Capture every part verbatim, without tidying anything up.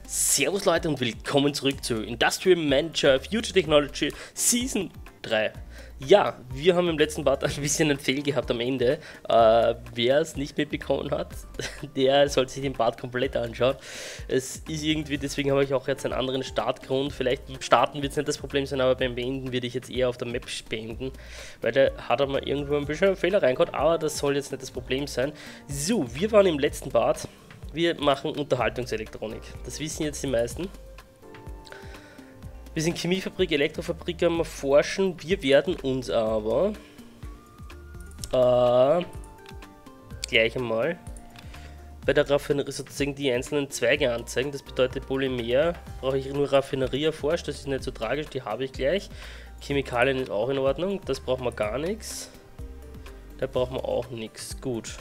Servus Leute und willkommen zurück zu Industrial Manager Future Technology Season drei. Ja, wir haben im letzten Part ein bisschen einen Fail gehabt am Ende. Äh, wer es nicht mitbekommen hat, der sollte sich den Part komplett anschauen. Es ist irgendwie, deswegen habe ich auch jetzt einen anderen Startgrund. Vielleicht beim Starten wird es nicht das Problem sein, aber beim Beenden würde ich jetzt eher auf der Map beenden. Weil da hat er mal irgendwo ein bisschen einen Fehler reingehauen, aber das soll jetzt nicht das Problem sein. So, wir waren im letzten Part. Wir machen Unterhaltungselektronik. Das wissen jetzt die meisten. Wir sind Chemiefabrik, Elektrofabrik, wir forschen. Wir werden uns aber äh, gleich einmal bei der Raffinerie sozusagen die einzelnen Zweige anzeigen. Das bedeutet Polymer brauche ich nur Raffinerie erforscht. Das ist nicht so tragisch, die habe ich gleich. Chemikalien ist auch in Ordnung. Das braucht man gar nichts. Da braucht man auch nichts. Gut.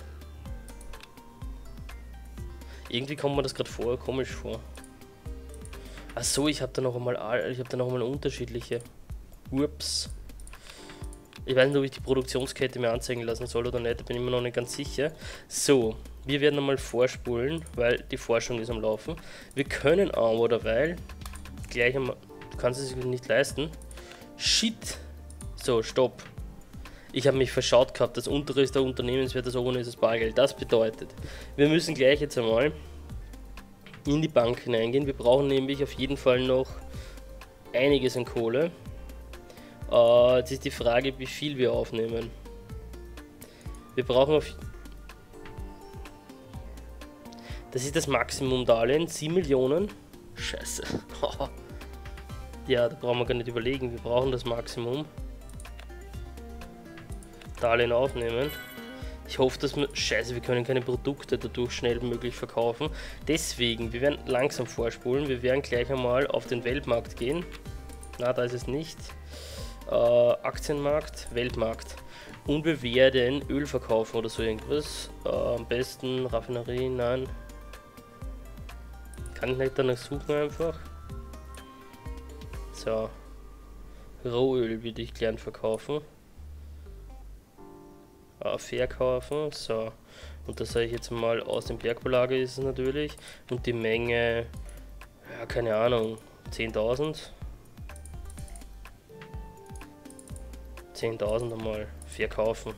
Irgendwie kommt mir das gerade vor, komisch vor. Achso, ich habe da noch einmal, ich habe da noch einmal unterschiedliche. Ups. Ich weiß nicht, ob ich die Produktionskette mir anzeigen lassen soll oder nicht, da bin ich mir noch nicht ganz sicher. So, wir werden einmal vorspulen, weil die Forschung ist am Laufen. Wir können aber derweil gleich einmal, du kannst es sich nicht leisten. Shit. So, stopp. Ich habe mich verschaut gehabt, das untere ist der Unternehmenswert, das obere ist das Bargeld. Das bedeutet, wir müssen gleich jetzt einmal in die Bank hineingehen. Wir brauchen nämlich auf jeden Fall noch einiges an Kohle. Äh, jetzt ist die Frage, wie viel wir aufnehmen. Wir brauchen auf... Das ist das Maximum-Darlehen, sieben Millionen. Scheiße. Ja, da brauchen wir gar nicht überlegen, wir brauchen das Maximum. Darlehen aufnehmen. Ich hoffe, dass wir... Scheiße, wir können keine Produkte dadurch schnell möglich verkaufen. Deswegen, wir werden langsam vorspulen. Wir werden gleich einmal auf den Weltmarkt gehen. Na, da ist es nicht. Äh, Aktienmarkt, Weltmarkt. Und wir werden Öl verkaufen oder so irgendwas. Äh, am besten Raffinerie, nein. Kann ich nicht danach suchen einfach. So. Rohöl würde ich gern verkaufen. Verkaufen, so, und das sage ich jetzt mal aus dem Bergbolager ist es natürlich, und die Menge, ja, keine Ahnung, zehntausend, zehntausend einmal verkaufen,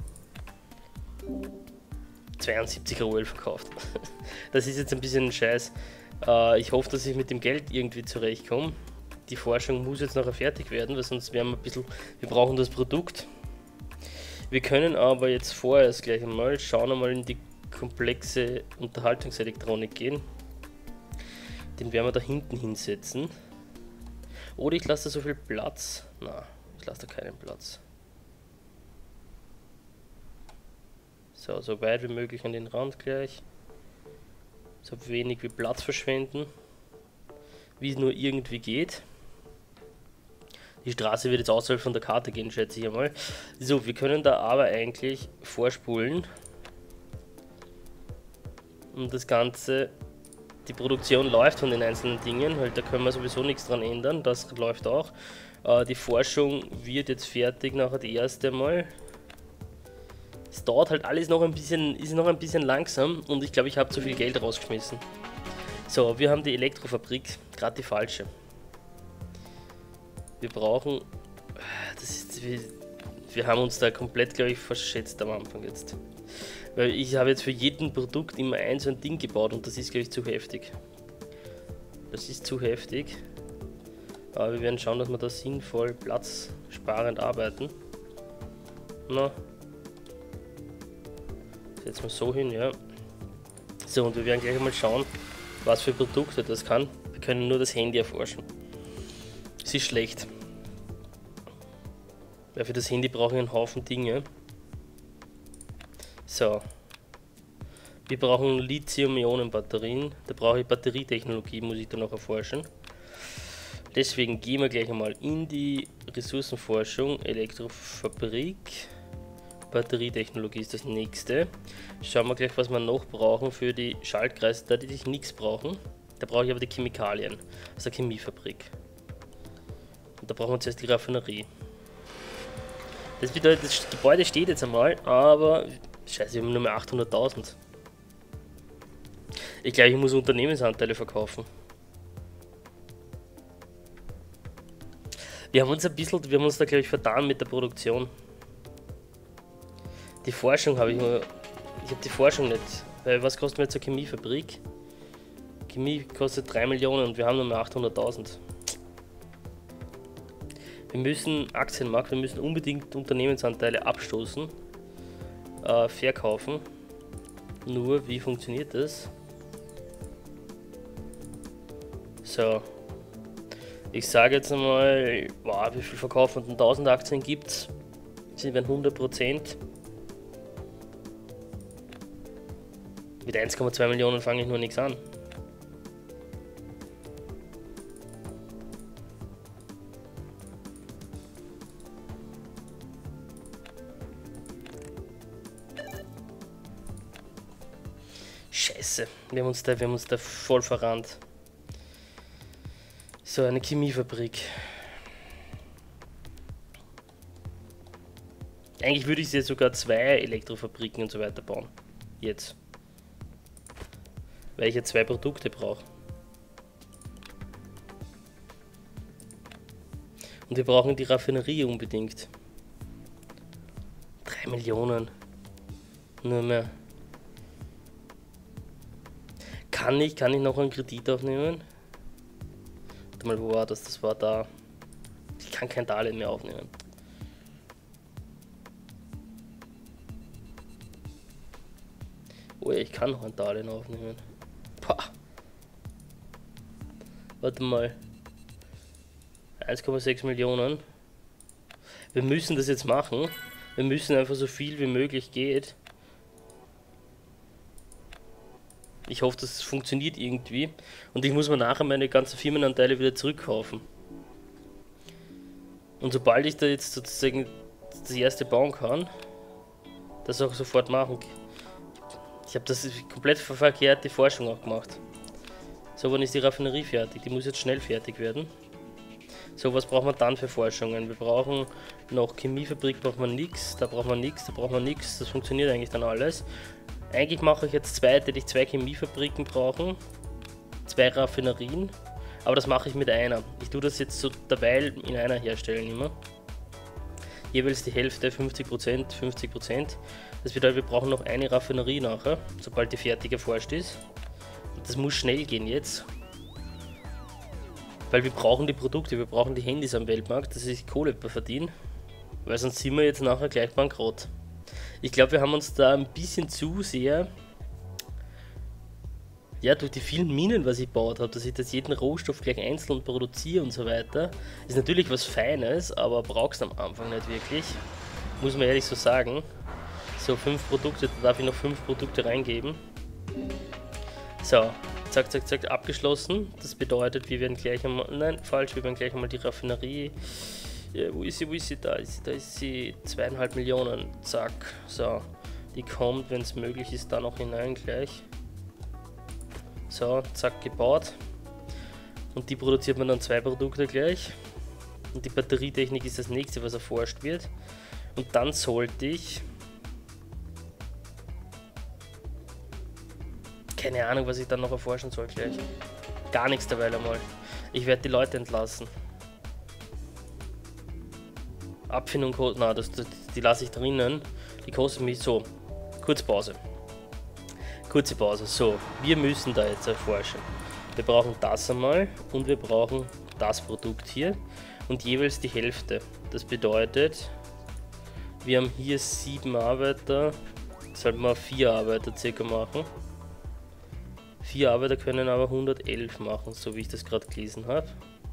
zweiundsiebzig Rohöl verkauft. Das ist jetzt ein bisschen ein Scheiß. Ich hoffe, dass ich mit dem Geld irgendwie zurechtkomme. Die Forschung muss jetzt nachher fertig werden, weil sonst werden wir ein bisschen, wir brauchen das Produkt. Wir können aber jetzt vorerst gleich einmal schauen, einmal in die komplexe Unterhaltungselektronik gehen. Den werden wir da hinten hinsetzen. Oder ich lasse da so viel Platz. Na, ich lasse da keinen Platz. So, so weit wie möglich an den Rand gleich. So wenig wie Platz verschwenden. Wie es nur irgendwie geht. Die Straße wird jetzt außerhalb von der Karte gehen, schätze ich einmal. So, wir können da aber eigentlich vorspulen. Und das Ganze, die Produktion läuft von den einzelnen Dingen, weil da können wir sowieso nichts dran ändern, das läuft auch. Äh, die Forschung wird jetzt fertig, nachher die erste Mal. Es dauert halt alles noch ein bisschen, ist noch ein bisschen langsam und ich glaube, ich habe zu viel Geld rausgeschmissen. So, wir haben die Elektrofabrik, gerade die falsche. Wir brauchen, das ist, wir, wir haben uns da komplett, glaube ich, verschätzt am Anfang jetzt. Weil ich habe jetzt für jeden Produkt immer ein so ein Ding gebaut und das ist, glaube ich, zu heftig. Das ist zu heftig. Aber wir werden schauen, dass wir da sinnvoll, platzsparend arbeiten. Na. Setzen wir so hin, ja. So, und wir werden gleich mal schauen, was für Produkte das kann. Wir können nur das Handy erforschen. Es ist schlecht. Weil für das Handy brauche ich einen Haufen Dinge. So. Wir brauchen Lithium-Ionen-Batterien. Da brauche ich Batterietechnologie, muss ich dann noch erforschen. Deswegen gehen wir gleich einmal in die Ressourcenforschung. Elektrofabrik. Batterietechnologie ist das nächste. Schauen wir gleich, was wir noch brauchen für die Schaltkreise. Da die ich nichts brauchen. Da brauche ich aber die Chemikalien aus der Chemiefabrik. Und da brauchen wir zuerst die Raffinerie. Das bedeutet, das Gebäude steht jetzt einmal, aber scheiße, wir haben nur mehr achthunderttausend. Ich glaube, ich muss Unternehmensanteile verkaufen. Wir haben uns ein bisschen, wir haben uns da glaube ich vertan mit der Produktion. Die Forschung habe ich nur, ich habe die Forschung nicht, weil was kostet mir jetzt eine Chemiefabrik? Chemie kostet drei Millionen und wir haben nur mehr achthunderttausend. Wir müssen Aktienmarkt, wir müssen unbedingt Unternehmensanteile abstoßen, äh, verkaufen. Nur, wie funktioniert das? So. Ich sage jetzt einmal, wow, wie viel verkaufen denn tausend Aktien gibt es? Sind wir hundert Prozent. Mit eins Komma zwei Millionen fange ich nur nichts an. Scheiße, wir haben uns da, wir haben uns da voll verrannt. So, eine Chemiefabrik. Eigentlich würde ich jetzt sogar zwei Elektrofabriken und so weiter bauen. Jetzt. Weil ich jetzt zwei Produkte brauche. Und wir brauchen die Raffinerie unbedingt. Drei Millionen. Nur mehr. Kann ich, kann ich noch einen Kredit aufnehmen? Warte mal, wo war das? Das war da. Ich kann kein Darlehen mehr aufnehmen. Oh ja, ich kann noch ein Darlehen aufnehmen. Pah. Warte mal. eins Komma sechs Millionen. Wir müssen das jetzt machen. Wir müssen einfach so viel wie möglich geht. Ich hoffe, das funktioniert irgendwie. Und ich muss mir nachher meine ganzen Firmenanteile wieder zurückkaufen. Und sobald ich da jetzt sozusagen das erste bauen kann, das auch sofort machen. Ich habe das komplett verkehrt die Forschung auch gemacht. So, wann ist die Raffinerie fertig? Die muss jetzt schnell fertig werden. So, was braucht man dann für Forschungen? Wir brauchen noch Chemiefabrik, braucht man nichts, da braucht man nichts, da braucht man nichts. Das funktioniert eigentlich dann alles. Eigentlich mache ich jetzt zwei, hätte ich zwei Chemiefabriken brauchen, zwei Raffinerien, aber das mache ich mit einer. Ich tue das jetzt so derweil in einer herstellen immer. Jeweils die Hälfte, fünfzig Prozent, fünfzig Prozent. Das bedeutet, wir brauchen noch eine Raffinerie nachher, sobald die fertig erforscht ist. Und das muss schnell gehen jetzt. Weil wir brauchen die Produkte, wir brauchen die Handys am Weltmarkt, dass ich Kohle verdienen. Weil sonst sind wir jetzt nachher gleich bankrott. Ich glaube, wir haben uns da ein bisschen zu sehr, ja, durch die vielen Minen, was ich gebaut habe, dass ich das jeden Rohstoff gleich einzeln produziere und so weiter, ist natürlich was Feines, aber brauchst am Anfang nicht wirklich, muss man ehrlich so sagen. So, fünf Produkte, da darf ich noch fünf Produkte reingeben. So, zack, zack, zack, abgeschlossen. Das bedeutet, wir werden gleich einmal, nein, falsch, wir werden gleich einmal die Raffinerie. Ja, wo ist sie, wo ist sie, da ist sie, da ist sie, zweieinhalb Millionen, zack, so, die kommt, wenn es möglich ist, da noch hinein gleich. So, zack, gebaut. Und die produziert man dann zwei Produkte gleich. Und die Batterietechnik ist das nächste, was erforscht wird. Und dann sollte ich, keine Ahnung, was ich dann noch erforschen soll gleich. Gar nichts derweil einmal. Ich werde die Leute entlassen. Abfindung, na, das, das, die lasse ich drinnen. Die kostet mich so. Kurz Pause. Kurze Pause. So, wir müssen da jetzt erforschen. Wir brauchen das einmal und wir brauchen das Produkt hier und jeweils die Hälfte. Das bedeutet, wir haben hier sieben Arbeiter. Sollten wir vier Arbeiter circa machen. Vier Arbeiter können aber hundertelf machen, so wie ich das gerade gelesen habe.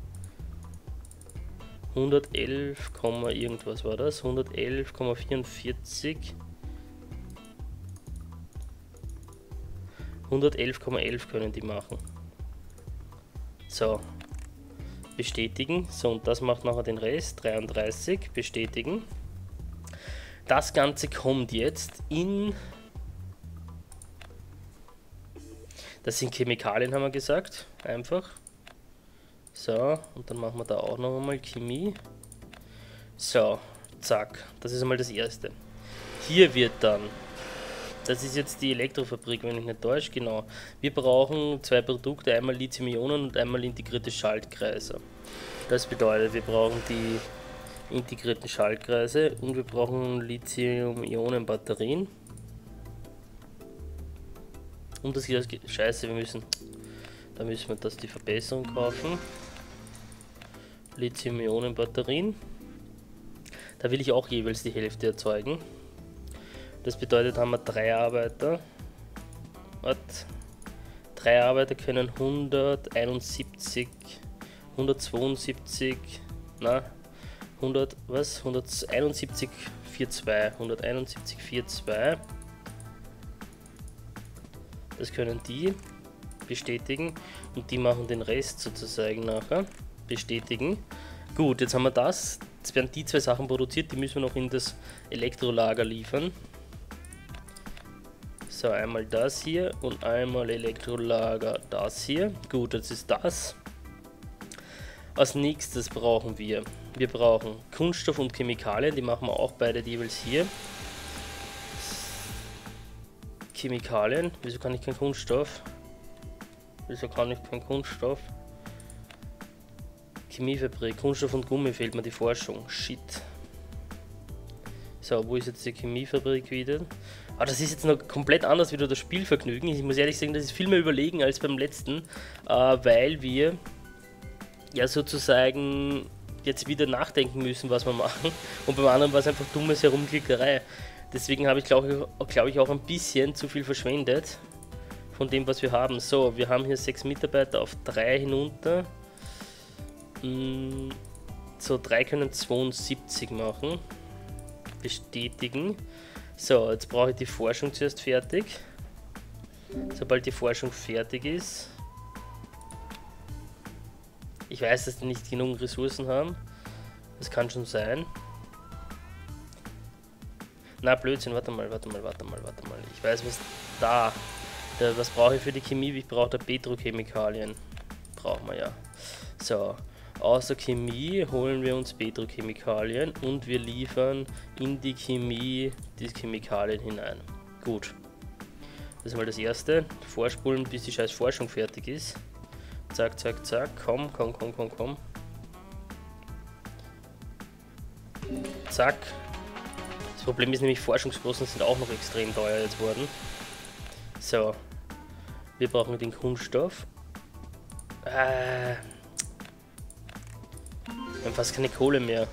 hundertelf, irgendwas war das, hundertelf Komma vierundvierzig, hundertelf Komma elf können die machen. So, bestätigen, so und das macht nachher den Rest, dreiunddreißig, bestätigen. Das Ganze kommt jetzt in, das sind Chemikalien, haben wir gesagt, einfach. So, und dann machen wir da auch noch einmal Chemie. So, zack, das ist einmal das erste. Hier wird dann Das ist jetzt die Elektrofabrik, wenn ich nicht täusche, genau. Wir brauchen zwei Produkte, einmal Lithium-Ionen und einmal integrierte Schaltkreise. Das bedeutet, wir brauchen die integrierten Schaltkreise und wir brauchen Lithium-Ionen-Batterien. Und das hier ist scheiße, wir müssen, da müssen wir das die Verbesserung kaufen. Lithium-Ionen-Batterien. Da will ich auch jeweils die Hälfte erzeugen. Das bedeutet, haben wir drei Arbeiter. Was? Drei Arbeiter können hunderteinundsiebzig, hundertzweiundsiebzig, na, hundert, was? hunderteinundsiebzig Komma zweiundvierzig, hunderteinundsiebzig Komma zweiundvierzig. Das können die bestätigen und die machen den Rest sozusagen nachher. Bestätigen. Gut, jetzt haben wir das. Jetzt werden die zwei Sachen produziert, die müssen wir noch in das Elektrolager liefern. So, einmal das hier und einmal Elektrolager das hier. Gut, jetzt ist das. Als nächstes brauchen wir, wir brauchen Kunststoff und Chemikalien, die machen wir auch beide jeweils hier. Chemikalien, wieso kann ich keinen Kunststoff? Wieso kann ich keinen Kunststoff? Chemiefabrik, Kunststoff und Gummi fehlt mir die Forschung. Shit. So, wo ist jetzt die Chemiefabrik wieder? Ah, das ist jetzt noch komplett anders wieder das Spielvergnügen. Ich muss ehrlich sagen, das ist viel mehr überlegen als beim letzten, äh, weil wir ja sozusagen jetzt wieder nachdenken müssen, was wir machen. Und beim anderen war es einfach dummes Herumklickerei. Deswegen habe ich, glaube ich, glaub ich, auch ein bisschen zu viel verschwendet von dem, was wir haben. So, wir haben hier sechs Mitarbeiter auf drei hinunter. So, drei können zweiundsiebzig machen. Bestätigen. So, jetzt brauche ich die Forschung zuerst fertig. Sobald die Forschung fertig ist. Ich weiß, dass die nicht genug Ressourcen haben. Das kann schon sein. Na, Blödsinn, warte mal, warte mal, warte mal, warte mal. Ich weiß, was da. da was brauche ich für die Chemie? Ich brauche da Petrochemikalien. Brauchen wir ja. So. Außer Chemie holen wir uns Petrochemikalien und wir liefern in die Chemie die Chemikalien hinein. Gut. Das ist mal das erste. Vorspulen, bis die scheiß Forschung fertig ist. Zack, zack, zack. Komm, komm, komm, komm, komm. Zack. Das Problem ist nämlich, Forschungskosten sind auch noch extrem teuer jetzt worden. So. Wir brauchen den Kunststoff. Äh. Wir haben fast keine Kohle mehr.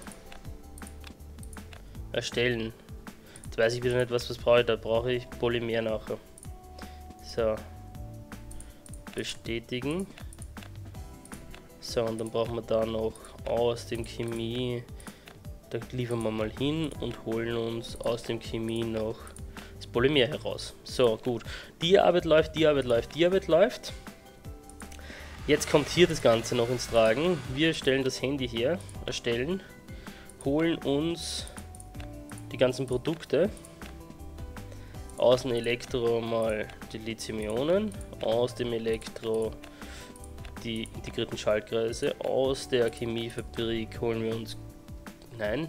Erstellen. Jetzt weiß ich wieder nicht, was was brauche ich. Da brauche ich Polymer nachher. So. Bestätigen. So, und dann brauchen wir da noch aus dem Chemie. Da liefern wir mal hin und holen uns aus dem Chemie noch das Polymer heraus. So, gut. Die Arbeit läuft, die Arbeit läuft, die Arbeit läuft. Jetzt kommt hier das Ganze noch ins Tragen. Wir stellen das Handy her, erstellen, holen uns die ganzen Produkte. Aus dem Elektro mal die Lithium-Ionen, aus dem Elektro die integrierten Schaltkreise, aus der Chemiefabrik holen wir uns, nein,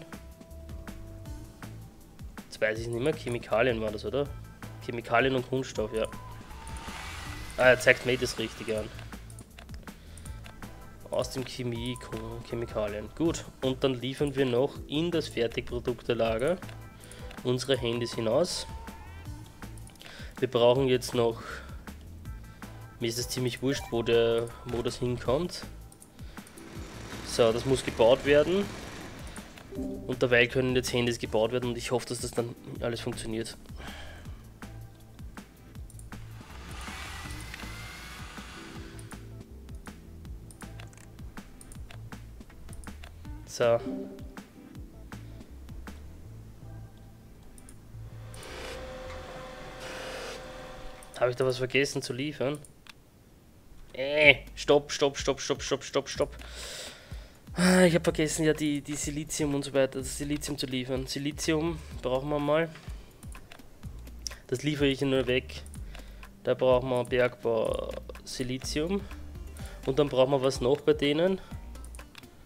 jetzt weiß ich nicht mehr, Chemikalien war das, oder? Chemikalien und Kunststoff, ja. Ah, er zeigt mir das Richtige an. Aus dem Chemie, Chemikalien. Gut, und dann liefern wir noch in das Fertigproduktelager unsere Handys hinaus. Wir brauchen jetzt noch, mir ist es ziemlich wurscht, wo, der, wo das hinkommt. So, das muss gebaut werden. Und dabei können jetzt Handys gebaut werden und ich hoffe, dass das dann alles funktioniert. So. Habe ich da was vergessen zu liefern? Äh, stopp, stopp, stopp, stopp, stopp, stopp, stopp. Ich habe vergessen, ja, die, die Silizium und so weiter, das Silizium zu liefern. Silizium brauchen wir mal. Das liefere ich nur weg. Da brauchen wir Bergbau Silizium. Und dann brauchen wir was noch bei denen.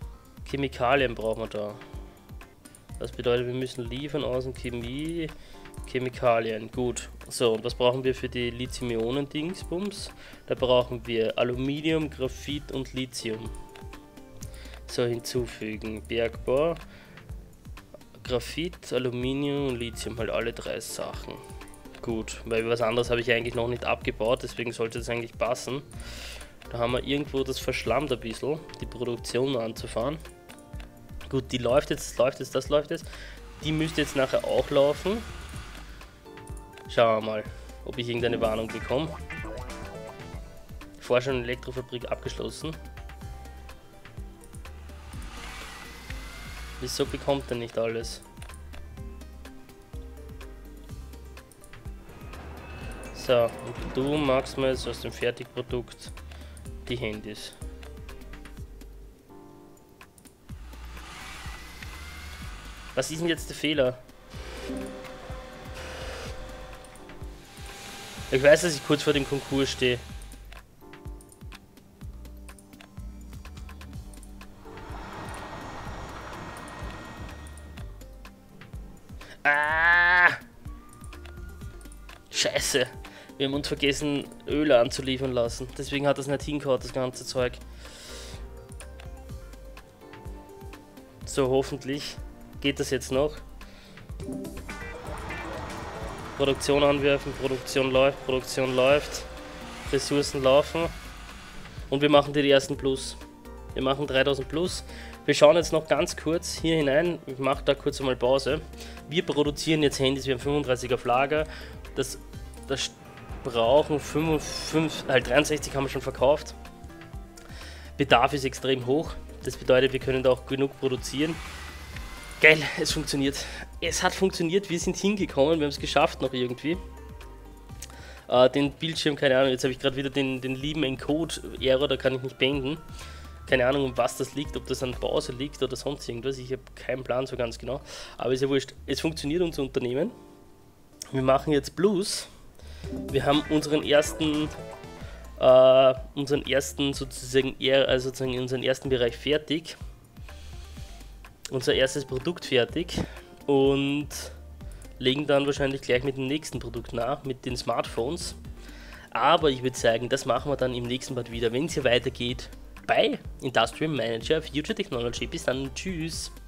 Chemikalien brauchen wir da. Das bedeutet, wir müssen liefern aus dem Chemie Chemikalien, gut. So, und was brauchen wir für die Lithium-Ionen-Dingsbums? Da brauchen wir Aluminium, Graphit und Lithium. So, hinzufügen. Bergbau, Graphit, Aluminium und Lithium, halt alle drei Sachen. Gut, weil was anderes habe ich eigentlich noch nicht abgebaut, deswegen sollte es eigentlich passen. Da haben wir irgendwo das verschlammt ein bisschen, die Produktion anzufahren. Gut, die läuft jetzt, das läuft jetzt, das läuft jetzt. Die müsste jetzt nachher auch laufen. Schauen wir mal, ob ich irgendeine Warnung bekomme. Forschung und Elektrofabrik abgeschlossen. Wieso bekommt er nicht alles? So, und du magst mir jetzt aus dem Fertigprodukt die Handys. Was ist denn jetzt der Fehler? Ich weiß, dass ich kurz vor dem Konkurs stehe. Ah! Scheiße. Wir haben uns vergessen, Öl anzuliefern lassen. Deswegen hat das nicht hingehauen, das ganze Zeug. So, hoffentlich geht das jetzt noch. Produktion anwerfen, Produktion läuft, Produktion läuft. Ressourcen laufen. Und wir machen die ersten Plus. Wir machen dreitausend Plus. Wir schauen jetzt noch ganz kurz hier hinein. Ich mache da kurz einmal Pause. Wir produzieren jetzt Handys, wir haben fünfunddreißig auf Lager. Das, das brauchen fünfundfünfzig, halt dreiundsechzig haben wir schon verkauft. Bedarf ist extrem hoch. Das bedeutet, wir können da auch genug produzieren. Geil, es funktioniert. Es hat funktioniert, wir sind hingekommen, wir haben es geschafft noch irgendwie. Äh, den Bildschirm, keine Ahnung, jetzt habe ich gerade wieder den, den lieben Encode-Error, da kann ich nicht beenden. Keine Ahnung, um was das liegt, ob das an Pause liegt oder sonst irgendwas. Ich habe keinen Plan so ganz genau. Aber ist ja wurscht. Es funktioniert unser Unternehmen. Wir machen jetzt Plus. Wir haben unseren ersten, äh, unseren ersten sozusagen, also sozusagen unseren ersten Bereich fertig. Unser erstes Produkt fertig. Und legen dann wahrscheinlich gleich mit dem nächsten Produkt nach, mit den Smartphones. Aber ich würde sagen, das machen wir dann im nächsten Part wieder, wenn es hier weitergeht bei Industrial Manager Future Technology. Bis dann, tschüss!